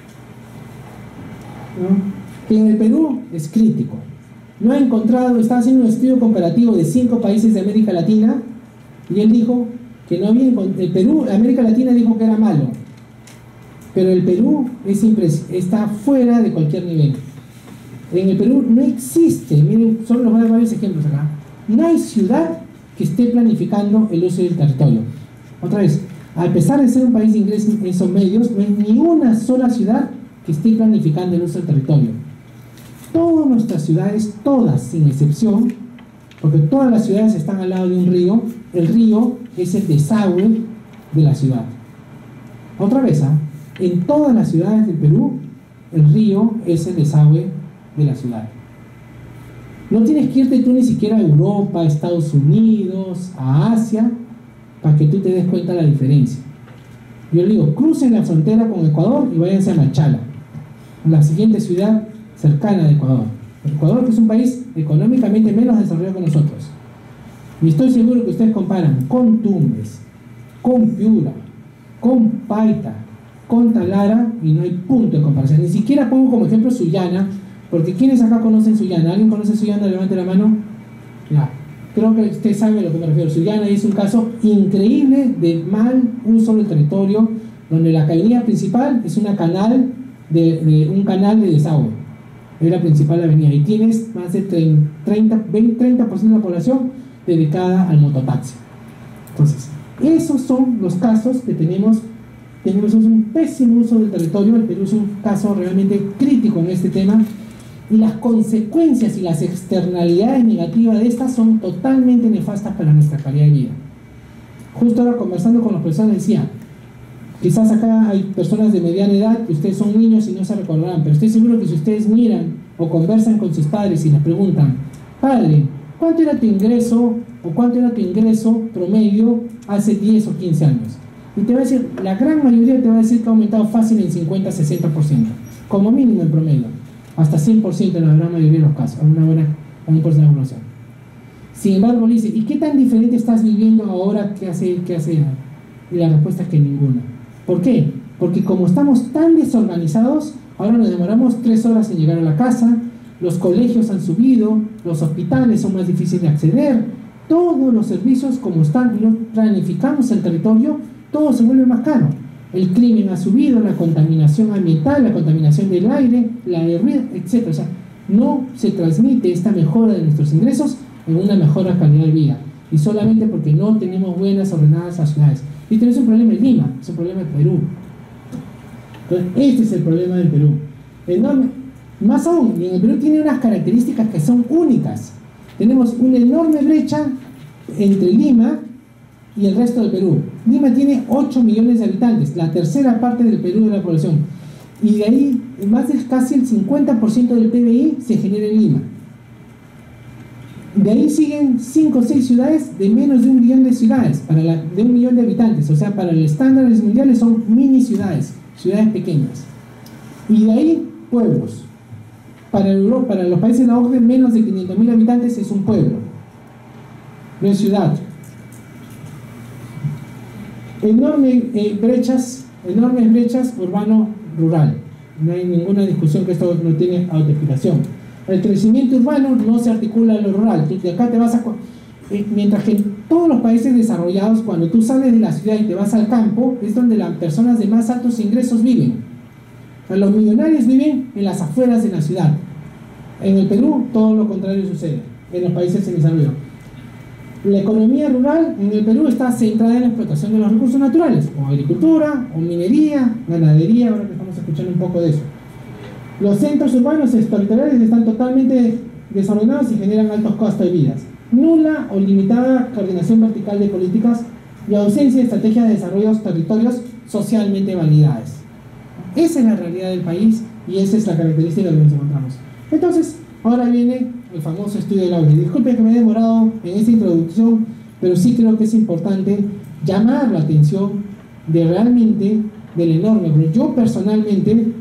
¿no?, que en el Perú es crítico. No ha encontrado, estaba haciendo un estudio comparativo de cinco países de América Latina, y él dijo que no había encontrado, el Perú, América Latina dijo que era malo, pero el Perú es impres, está fuera de cualquier nivel. En el Perú no existe, miren, solo les voy a dar varios ejemplos acá, no hay ciudad que esté planificando el uso del territorio. Otra vez, a pesar de ser un país de ingresos en esos medios, no hay ni una sola ciudad que esté planificando el uso del territorio. Todas nuestras ciudades, todas sin excepción, porque todas las ciudades están al lado de un río, el río es el desagüe de la ciudad. Otra vez, ¿eh? En todas las ciudades del Perú, el río es el desagüe de la ciudad. No tienes que irte tú ni siquiera a Europa, a Estados Unidos, a Asia, para que tú te des cuenta de la diferencia. Yo le digo, crucen la frontera con Ecuador y váyanse a Machala, la siguiente ciudad cercana de Ecuador. Ecuador, que es un país económicamente menos desarrollado que nosotros. Y estoy seguro que ustedes comparan con Tumbes, con Piura, con Paita, con Talara, y no hay punto de comparación. Ni siquiera pongo como ejemplo Sullana, porque ¿quiénes acá conocen Sullana? ¿Alguien conoce Sullana? Levante la mano. Ya. Creo que usted sabe a lo que me refiero. Sullana es un caso increíble de mal uso del territorio, donde la avenida principal es una canal de, de un canal de desagüe. Es la principal avenida, y tienes más de treinta, veinte, treinta por ciento de la población dedicada al mototaxi. Entonces, esos son los casos que tenemos. Tenemos un pésimo uso del territorio. El Perú es un caso realmente crítico en este tema, y las consecuencias y las externalidades negativas de estas son totalmente nefastas para nuestra calidad de vida. Justo ahora, conversando con los profesores, decía, quizás acá hay personas de mediana edad que ustedes son niños y no se recordarán, pero estoy seguro que si ustedes miran o conversan con sus padres y les preguntan, padre, ¿cuánto era tu ingreso o cuánto era tu ingreso promedio hace diez o quince años? Y te va a decir, la gran mayoría te va a decir que ha aumentado fácil en cincuenta a sesenta por ciento, como mínimo en promedio, hasta cien por ciento en la gran mayoría de los casos, en una buena, en un porcentaje de población. Sin embargo, le dice, ¿y qué tan diferente estás viviendo ahora que hace, que hace? Y la respuesta es que ninguna. ¿Por qué? Porque como estamos tan desorganizados, ahora nos demoramos tres horas en llegar a la casa, los colegios han subido, los hospitales son más difíciles de acceder, todos los servicios como están, no planificamos el territorio, todo se vuelve más caro. El crimen ha subido, la contaminación ambiental, la contaminación del aire, la de ruido, etcétera. O sea, no se transmite esta mejora de nuestros ingresos en una mejora calidad de vida, y solamente porque no tenemos buenas, ordenadas las ciudades. Y tenemos un problema en Lima, es un problema en Perú. Entonces, este es el problema del Perú. Enorme, más aún, y en el Perú tiene unas características que son únicas. Tenemos una enorme brecha entre Lima y el resto del Perú. Lima tiene ocho millones de habitantes, la tercera parte del Perú de la población. Y de ahí, más de casi el cincuenta por ciento del P B I se genera en Lima. De ahí siguen cinco o seis ciudades de menos de un millón de ciudades, para la, de un millón de habitantes, o sea, para los estándares mundiales son mini ciudades, ciudades pequeñas. Y de ahí, pueblos. Para, Europa, para los países de la O C D E, menos de quinientos mil habitantes es un pueblo, no es ciudad. Enormes eh, brechas, enormes brechas urbano-rural. No hay ninguna discusión que esto no tiene autoexplicación. El crecimiento urbano no se articula a lo rural. De acá te vas a... Eh, mientras que en todos los países desarrollados, cuando tú sales de la ciudad y te vas al campo, es donde las personas de más altos ingresos viven. O sea, los millonarios viven en las afueras de la ciudad. En el Perú, todo lo contrario sucede, en los países en desarrollo. La economía rural en el Perú está centrada en la explotación de los recursos naturales, o agricultura, o minería, ganadería, ahora que estamos escuchando un poco de eso. Los centros urbanos territoriales están totalmente desordenados y generan altos costos de vidas. Nula o limitada coordinación vertical de políticas y ausencia de estrategias de desarrollo de territorios socialmente validadas. Esa es la realidad del país y esa es la característica que nos encontramos. Entonces, ahora viene el famoso estudio del audio. Disculpe que me he demorado en esta introducción, pero sí creo que es importante llamar la atención de realmente del enorme. Pero yo personalmente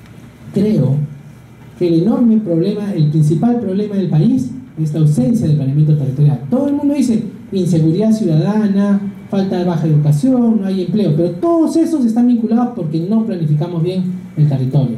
creo que el enorme problema, el principal problema del país es la ausencia de planeamiento territorial. Todo el mundo dice inseguridad ciudadana, falta de baja educación, no hay empleo, pero todos esos están vinculados porque no planificamos bien el territorio.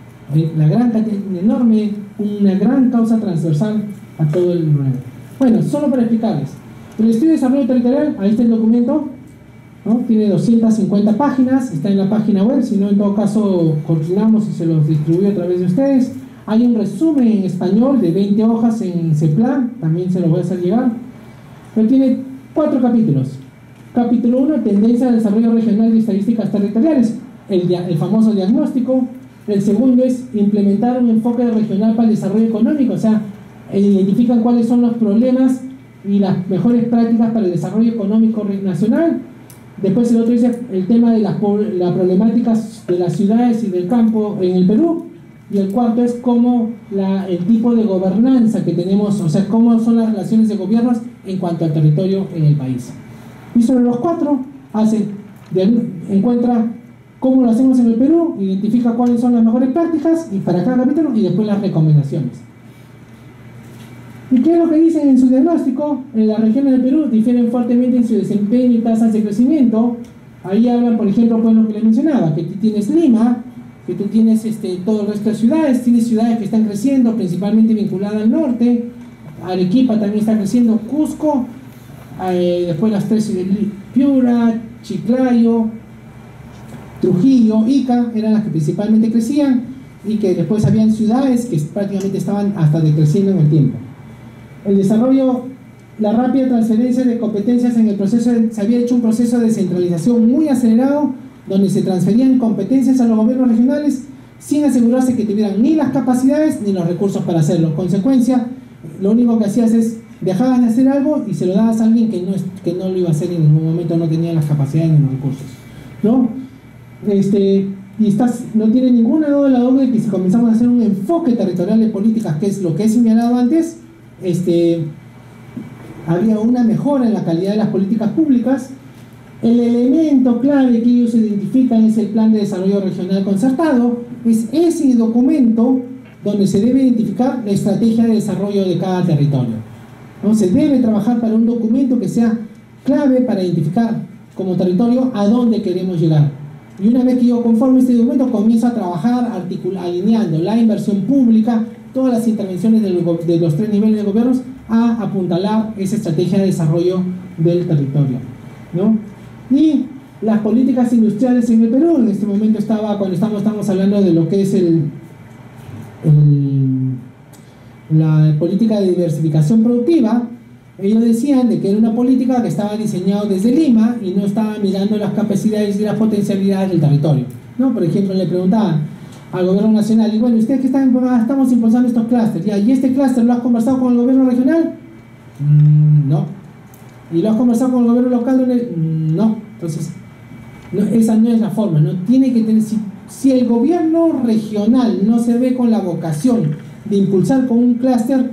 La gran, enorme, una gran causa transversal a todo el problema. Bueno, solo para explicarles. El estudio de desarrollo territorial, ahí está el documento, ¿no? Tiene doscientas cincuenta páginas, está en la página web, si no en todo caso coordinamos y se los distribuyo a través de ustedes. Hay un resumen en español de veinte hojas en CEPLAN, también se los voy a hacer llegar. Pero tiene cuatro capítulos. Capítulo uno, tendencia de desarrollo regional y estadísticas territoriales, el, el famoso diagnóstico. El segundo es implementar un enfoque regional para el desarrollo económico, o sea, identifican cuáles son los problemas y las mejores prácticas para el desarrollo económico nacional. Después el otro dice el tema de las la problemáticas de las ciudades y del campo en el Perú. Y el cuarto es cómo la, el tipo de gobernanza que tenemos, o sea, cómo son las relaciones de gobiernos en cuanto al territorio en el país. Y sobre los cuatro, hace, de, encuentra cómo lo hacemos en el Perú, identifica cuáles son las mejores prácticas y para cada capítulo y después las recomendaciones. ¿Y qué es lo que dicen en su diagnóstico? En las regiones del Perú difieren fuertemente en su desempeño y tasas de crecimiento. Ahí hablan, por ejemplo, pues lo que les mencionaba, que tú tienes Lima, que tú tienes este, todo el resto de ciudades, tienes ciudades que están creciendo, principalmente vinculadas al norte, Arequipa también está creciendo, Cusco, eh, después las tres de Piura, Chiclayo, Trujillo, Ica, eran las que principalmente crecían, y que después habían ciudades que prácticamente estaban hasta decreciendo en el tiempo. El desarrollo, la rápida transferencia de competencias en el proceso, de, se había hecho un proceso de descentralización muy acelerado, donde se transferían competencias a los gobiernos regionales sin asegurarse que tuvieran ni las capacidades ni los recursos para hacerlo. En consecuencia, lo único que hacías es dejabas de hacer algo y se lo dabas a alguien que no, que no lo iba a hacer en ningún momento, no tenía las capacidades ni los recursos, ¿no? Este, y estás, no tiene ninguna duda la duda de que si comenzamos a hacer un enfoque territorial de políticas, que es lo que he señalado antes, este, habría una mejora en la calidad de las políticas públicas. El elemento clave que ellos identifican es el Plan de Desarrollo Regional Concertado, es ese documento donde se debe identificar la estrategia de desarrollo de cada territorio, ¿no? Se debe trabajar para un documento que sea clave para identificar como territorio a dónde queremos llegar. Y una vez que yo conforme este documento, comienzo a trabajar alineando la inversión pública, todas las intervenciones de los, de los tres niveles de gobiernos a apuntalar esa estrategia de desarrollo del territorio, ¿no? Y las políticas industriales en el Perú, en este momento estaba, cuando estamos, estamos hablando de lo que es el, el, la política de diversificación productiva, ellos decían de que era una política que estaba diseñada desde Lima y no estaba mirando las capacidades y las potencialidades del territorio, ¿no? Por ejemplo, le preguntaban al gobierno nacional, y bueno, ustedes que están, estamos impulsando estos clústeres, ¿ya? ¿Y este clúster lo has conversado con el gobierno regional? Mm, no. ¿Y lo has conversado con el gobierno local? No. Entonces, no, esa no es la forma, ¿no? Tiene que tener, si, si el gobierno regional no se ve con la vocación de impulsar con un clúster,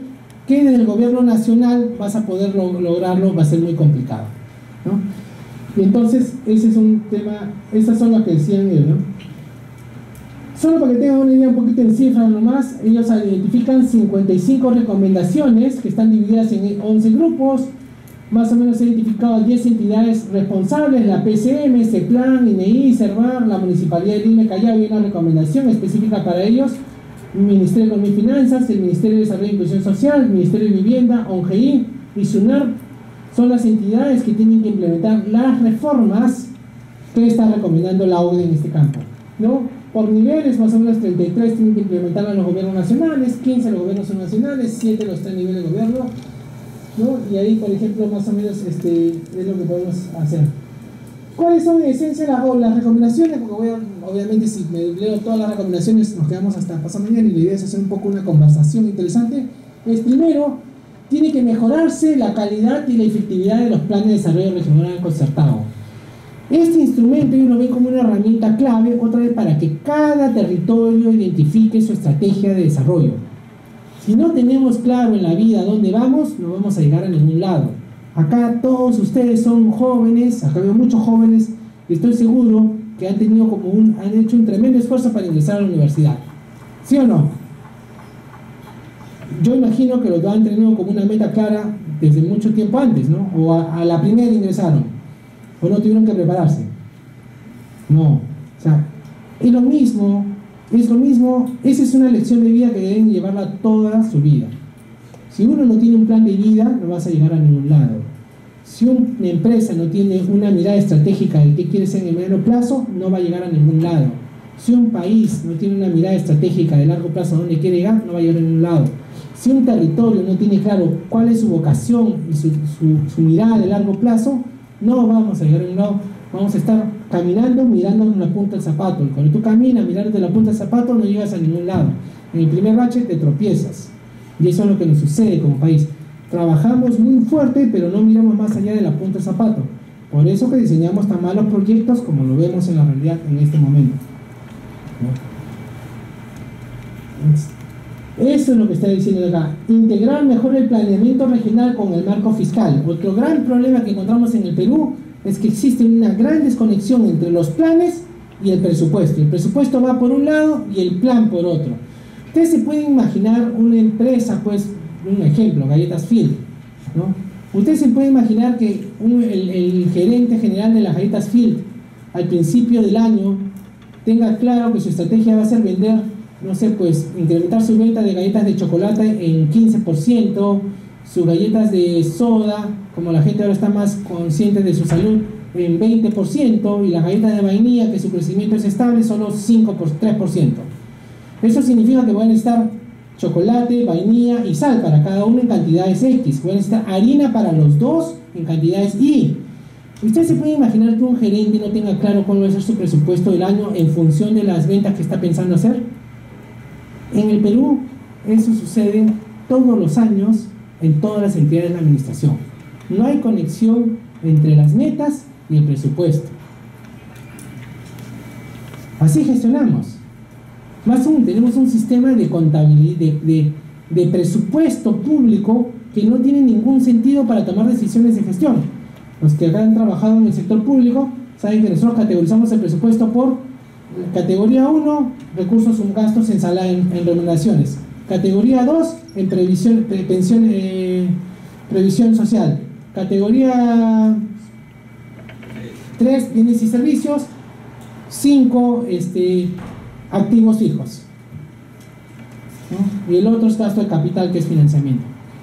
que desde el gobierno nacional vas a poder lo lograrlo, va a ser muy complicado, ¿no? Y entonces ese es un tema, estas son las que decían ellos, ¿no? Solo para que tengan una idea un poquito en cifras nomás, ellos identifican cincuenta y cinco recomendaciones que están divididas en once grupos. Más o menos se han identificado diez entidades responsables: la P C M, CEPLAN, I N I, CERVAR, la Municipalidad de Lima, Callao, y una recomendación específica para ellos: el Ministerio de Economía y Finanzas, el Ministerio de Desarrollo e Inclusión Social, el Ministerio de Vivienda, ONGEI y SUNAR. Son las entidades que tienen que implementar las reformas que está recomendando la O C DE en este campo, ¿no? Por niveles, más o menos treinta y tres tienen que implementar a los gobiernos nacionales, quince los gobiernos nacionales, siete los tres niveles de gobierno, ¿no? Y ahí, por ejemplo, más o menos este, es lo que podemos hacer. ¿Cuáles son en esencia las, las recomendaciones? Porque voy a, obviamente si me leo todas las recomendaciones nos quedamos hasta pasado mañana, y la idea es hacer un poco una conversación interesante. Es primero, tiene que mejorarse la calidad y la efectividad de los planes de desarrollo regional concertado. Este instrumento ellos lo ven como una herramienta clave, otra vez, para que cada territorio identifique su estrategia de desarrollo. Si no tenemos claro en la vida dónde vamos, no vamos a llegar a ningún lado. Acá todos ustedes son jóvenes, acá veo muchos jóvenes, y estoy seguro que han tenido como un, han hecho un tremendo esfuerzo para ingresar a la universidad. ¿Sí o no? Yo imagino que lo han tenido como una meta clara desde mucho tiempo antes, ¿no? O a, a la primera ingresaron, o no tuvieron que prepararse. No, o sea, es lo mismo, es lo mismo, esa es una lección de vida que deben llevarla toda su vida. Si uno no tiene un plan de vida, no vas a llegar a ningún lado. Si una empresa no tiene una mirada estratégica de qué quiere ser en el mediano plazo, no va a llegar a ningún lado. Si un país no tiene una mirada estratégica de largo plazo a dónde quiere llegar, no va a llegar a ningún lado. Si un territorio no tiene claro cuál es su vocación y su, su, su mirada de largo plazo, no vamos a llegar a ningún lado. Vamos a estar caminando, mirando en la punta del zapato. Y cuando tú caminas, mirando la punta del zapato, no llegas a ningún lado. En el primer bache te tropiezas. Y eso es lo que nos sucede como país. Trabajamos muy fuerte, pero no miramos más allá de la punta del zapato. Por eso que diseñamos tan malos proyectos como lo vemos en la realidad en este momento. Eso es lo que está diciendo acá. Integrar mejor el planeamiento regional con el marco fiscal. Otro gran problema que encontramos en el Perú es que existe una gran desconexión entre los planes y el presupuesto. El presupuesto va por un lado y el plan por otro. Ustedes se pueden imaginar una empresa, pues, un ejemplo, Galletas Field, ¿no? Ustedes se pueden imaginar que un, el, el gerente general de las Galletas Field al principio del año tenga claro que su estrategia va a ser vender, no sé, pues, incrementar su venta de galletas de chocolate en quince por ciento, sus galletas de soda, como la gente ahora está más consciente de su salud, en veinte por ciento, y las galletas de vainilla, que su crecimiento es estable, solo cinco por tres por ciento. Eso significa que van a necesitar chocolate, vainilla y sal para cada uno en cantidades X. Van a necesitar harina para los dos en cantidades Y. ¿Ustedes se pueden imaginar que un gerente no tenga claro cuál va a ser su presupuesto del año en función de las ventas que está pensando hacer? En el Perú eso sucede todos los años en todas las entidades de la administración. No hay conexión entre las metas y el presupuesto. Así gestionamos. Más aún, tenemos un sistema de contabilidad, de, de, de presupuesto público que no tiene ningún sentido para tomar decisiones de gestión. Los que acá han trabajado en el sector público saben que nosotros categorizamos el presupuesto por categoría uno, recursos o gastos en, sala, en, en remuneraciones. Categoría dos, en previsión, pre, pensión, eh, previsión social. Categoría tres, bienes y servicios. cinco, este, activos fijos, ¿no? Y el otro es gasto de capital, que es financiamiento.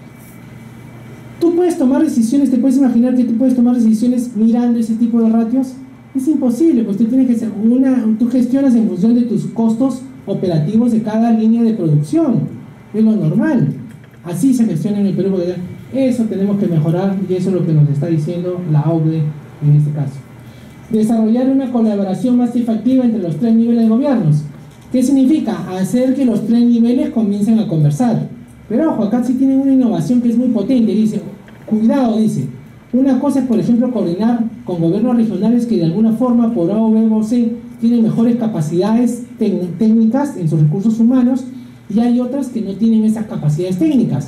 Tú puedes tomar decisiones, te puedes imaginar que tú puedes tomar decisiones mirando ese tipo de ratios. Es imposible, pues tú tienes que ser una, tú gestionas en función de tus costos operativos de cada línea de producción, es lo normal. Así se gestiona en el Perú. Eso tenemos que mejorar, y eso es lo que nos está diciendo la O C DE en este caso. Desarrollar una colaboración más efectiva entre los tres niveles de gobiernos. ¿Qué significa? Hacer que los tres niveles comiencen a conversar. Pero ojo, acá sí tienen una innovación que es muy potente. Dice, cuidado, dice, una cosa es, por ejemplo, coordinar con gobiernos regionales que de alguna forma, por A o B o C, tienen mejores capacidades técnicas en sus recursos humanos, y hay otras que no tienen esas capacidades técnicas.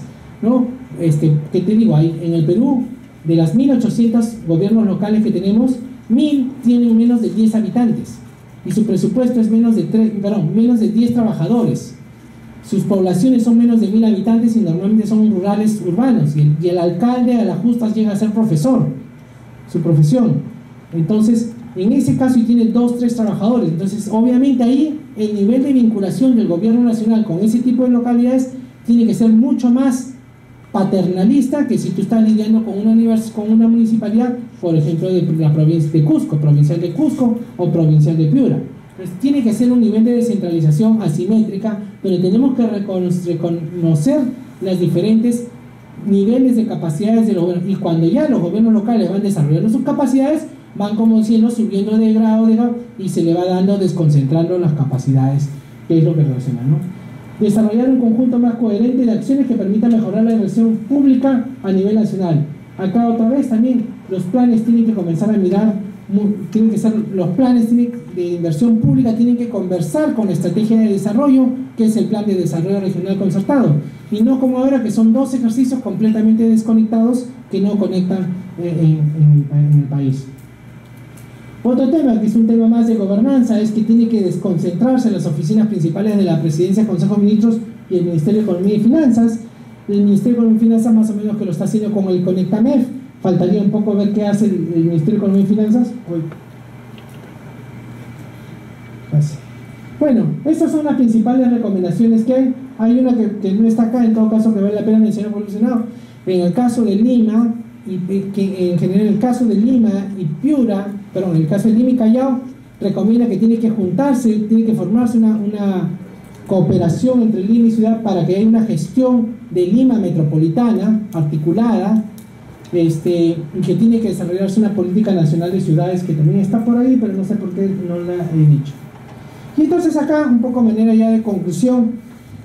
¿no? Este, ¿qué te digo? Hay, en el Perú, de las mil ochocientos gobiernos locales que tenemos, mil tienen menos de diez habitantes y su presupuesto es menos de, tres, perdón, menos de diez trabajadores. Sus poblaciones son menos de mil habitantes y normalmente son rurales urbanos, y el, y el alcalde a las justas llega a ser profesor, su profesión. Entonces, en ese caso, y tiene dos, tres trabajadores. Entonces, obviamente ahí el nivel de vinculación del gobierno nacional con ese tipo de localidades tiene que ser mucho más paternalista que si tú estás lidiando con una, univers con una municipalidad, por ejemplo, de la provincia de Cusco, provincial de Cusco o provincial de Piura. Entonces, tiene que ser un nivel de descentralización asimétrica, pero tenemos que reconocer los diferentes niveles de capacidades de los gobiernos, y cuando ya los gobiernos locales van desarrollando sus capacidades, van como diciendo subiendo de grado, de grado y se le va dando, desconcentrando las capacidades, que es lo que relaciona, ¿no? Desarrollar un conjunto más coherente de acciones que permitan mejorar la inversión pública a nivel nacional. Acá otra vez también los planes tienen que comenzar a mirar, tienen que ser, los planes tienen, de inversión pública tienen que conversar con la estrategia de desarrollo, que es el plan de desarrollo regional concertado, y no como ahora que son dos ejercicios completamente desconectados que no conectan en, en, en el país. Otro tema, que es un tema más de gobernanza, es que tiene que desconcentrarse las oficinas principales de la Presidencia, Consejo de Ministros y el Ministerio de Economía y Finanzas. El Ministerio de Economía y Finanzas más o menos que lo está haciendo con el Conectamef. Faltaría un poco ver qué hace el, el Ministerio de Economía y Finanzas. Uy. Bueno, estas son las principales recomendaciones que hay. Hay una que, que no está acá, en todo caso que vale la pena mencionar por el Senado. En el caso de Lima, y que en general en el caso de Lima y Piura, perdón, en el caso de Lima y Callao, recomienda que tiene que juntarse, tiene que formarse una, una cooperación entre Lima y ciudad para que haya una gestión de Lima metropolitana articulada, este, y que tiene que desarrollarse una política nacional de ciudades que también está por ahí, pero no sé por qué no la he dicho. Y entonces acá, un poco manera ya de conclusión,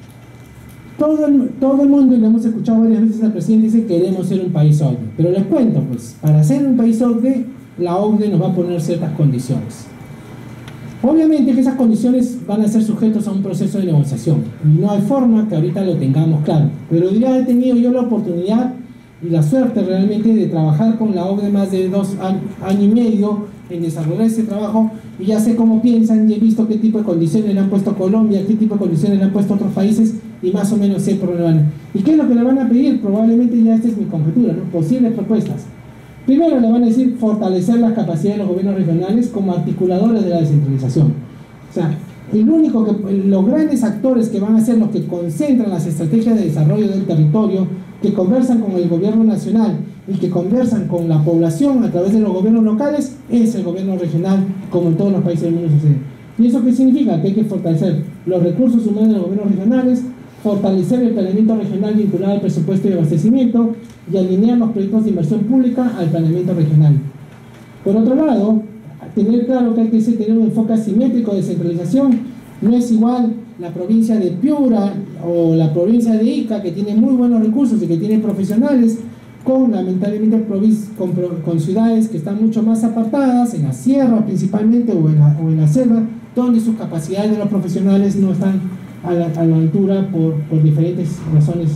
Todo el, todo el mundo, y lo hemos escuchado varias veces al presidente, dice que queremos ser un país O C D E, pero les cuento, pues para ser un país O C D E, la O C D E nos va a poner ciertas condiciones. Obviamente que esas condiciones van a ser sujetos a un proceso de negociación, y no hay forma que ahorita lo tengamos claro, pero ya he tenido yo la oportunidad y la suerte realmente de trabajar con la O C D E más de dos años y medio en desarrollar ese trabajo, y ya sé cómo piensan, y he visto qué tipo de condiciones le han puesto a Colombia, qué tipo de condiciones le han puesto a otros países, y más o menos sé por dónde van. ¿Y qué es lo que le van a pedir? Probablemente ya esta es mi conjetura, ¿no? Posibles propuestas. Primero le van a decir fortalecer las capacidades de los gobiernos regionales como articuladores de la descentralización. O sea, el único que, los grandes actores que van a ser los que concentran las estrategias de desarrollo del territorio, que conversan con el gobierno nacional y que conversan con la población a través de los gobiernos locales, es el gobierno regional, como en todos los países del mundo sucede. ¿Y eso qué significa? Que hay que fortalecer los recursos humanos de los gobiernos regionales, fortalecer el planeamiento regional vinculado al presupuesto y abastecimiento, y alinear los proyectos de inversión pública al planeamiento regional. Por otro lado, tener claro que hay que tener un enfoque asimétrico de descentralización. No es igual la provincia de Piura o la provincia de Ica, que tiene muy buenos recursos y que tiene profesionales, con lamentablemente con, con ciudades que están mucho más apartadas, en la sierra principalmente, o en la, o en la selva, donde sus capacidades de los profesionales no están a la, a la altura por, por diferentes razones,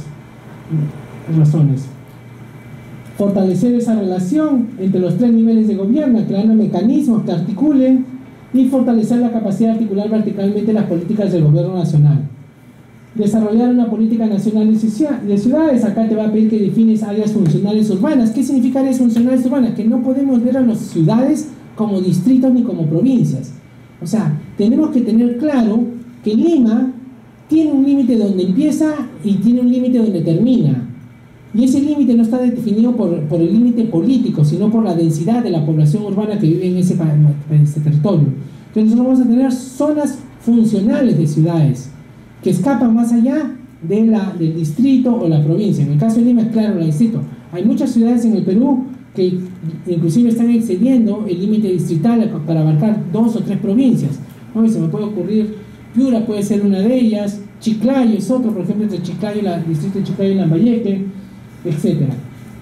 razones. Fortalecer esa relación entre los tres niveles de gobierno, creando mecanismos que articulen, y fortalecer la capacidad de articular verticalmente las políticas del gobierno nacional. Desarrollar una política nacional de ciudades. Acá te va a pedir que defines áreas funcionales urbanas. ¿Qué significa áreas funcionales urbanas? Que no podemos ver a las ciudades como distritos ni como provincias. O sea, tenemos que tener claro que Lima tiene un límite donde empieza y tiene un límite donde termina. Y ese límite no está definido por, por el límite político, sino por la densidad de la población urbana que vive en ese, en ese territorio. Entonces nosotros vamos a tener zonas funcionales de ciudades que escapan más allá de la, del distrito o la provincia. En el caso de Lima es claro el distrito. Hay muchas ciudades en el Perú que inclusive están excediendo el límite distrital para abarcar dos o tres provincias, ¿no? Y se me puede ocurrir, Piura puede ser una de ellas, Chiclayo es otro, por ejemplo, entre Chiclayo y la, el distrito de Chiclayo y Lambayeque, etcétera.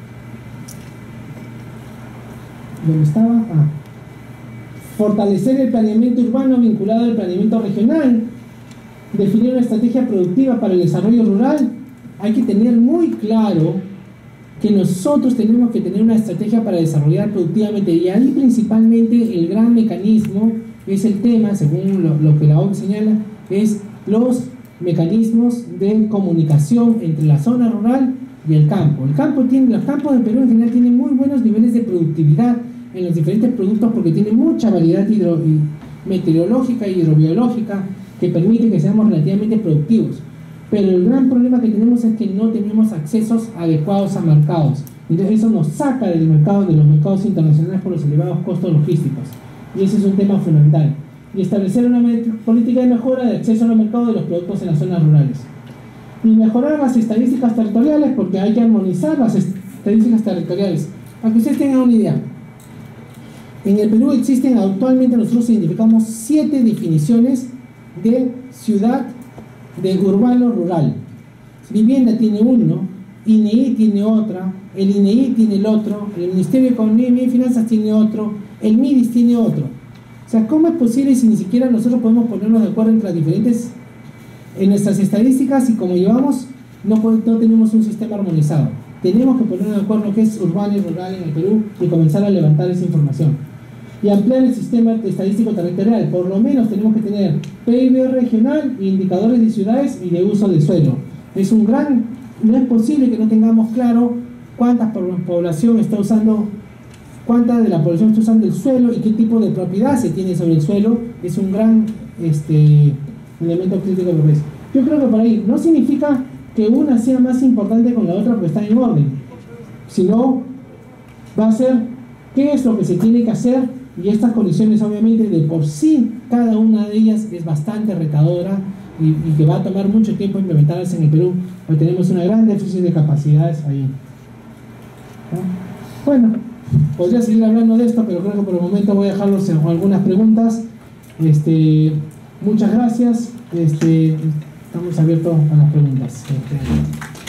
¿Dónde estaba? Ah. Fortalecer el planeamiento urbano vinculado al planeamiento regional, definir una estrategia productiva para el desarrollo rural hay que tener muy claro que nosotros tenemos que tener una estrategia para desarrollar productivamente, y ahí principalmente el gran mecanismo es el tema, según lo, lo que la O M S señala, es los mecanismos de comunicación entre la zona rural y el campo. El campo tiene, los campos de Perú en general tienen muy buenos niveles de productividad en los diferentes productos porque tienen mucha variedad hidro, meteorológica y hidrobiológica que permite que seamos relativamente productivos. Pero el gran problema que tenemos es que no tenemos accesos adecuados a mercados. Entonces eso nos saca del mercado, de los mercados internacionales por los elevados costos logísticos. Y ese es un tema fundamental. Y establecer una política de mejora de acceso a los mercados de los productos en las zonas rurales. Y mejorar las estadísticas territoriales, porque hay que armonizar las estadísticas territoriales. Para que ustedes tengan una idea. En el Perú existen actualmente, nosotros identificamos siete definiciones de ciudad, de urbano rural. Vivienda tiene uno, I N E I tiene otra, el I N E I tiene el otro, el Ministerio de Economía y Finanzas tiene otro, el MIDIS tiene otro. O sea, ¿cómo es posible si ni siquiera nosotros podemos ponernos de acuerdo entre las diferentes, en nuestras estadísticas, y como llevamos, no, no tenemos un sistema armonizado? Tenemos que ponernos de acuerdo en lo que es urbano y rural en el Perú y comenzar a levantar esa información. Y ampliar el sistema estadístico territorial. Por lo menos tenemos que tener P I B regional, indicadores de ciudades y de uso de suelo. Es un gran, no es posible que no tengamos claro cuánta población está usando, cuánta de la población está usando el suelo y qué tipo de propiedad se tiene sobre el suelo. Es un gran este, elemento crítico de progreso. Yo creo que por ahí no significa que una sea más importante con la otra porque está en orden, sino va a ser qué es lo que se tiene que hacer. Y estas condiciones obviamente de por sí, cada una de ellas es bastante retadora y, y que va a tomar mucho tiempo implementarlas en el Perú, porque tenemos una gran déficit de capacidades ahí. ¿No? Bueno, podría seguir hablando de esto, pero creo que por el momento voy a dejarlos en algunas preguntas. Este, muchas gracias. Este, estamos abiertos a las preguntas. Este,